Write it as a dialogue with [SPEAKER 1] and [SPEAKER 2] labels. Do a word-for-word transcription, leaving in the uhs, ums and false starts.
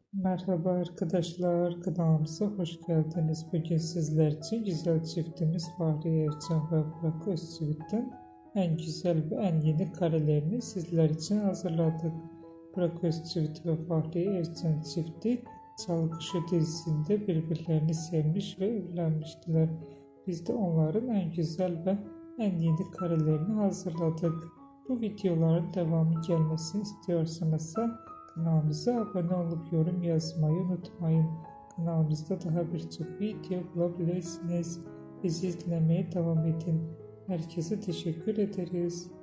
[SPEAKER 1] Merhaba arkadaşlar, kanalımıza hoş geldiniz. Bugün sizler için güzel çiftimiz Fahriye Evcen ve Burak Özçivit'ten en güzel ve en yeni karelerini sizler için hazırladık. Burak Özçivit ve Fahriye Evcen çifti Çalı Kuşu dizisinde birbirlerini sevmiş ve evlenmiştiler. Biz de onların en güzel ve en yeni karelerini hazırladık. Bu videoların devamı gelmesini istiyorsanız kanalımıza abone olup yorum yazmayı unutmayın. Kanalımızda daha birçok video bulabilirsiniz. Bizi izlemeye devam edin. Herkese teşekkür ederiz.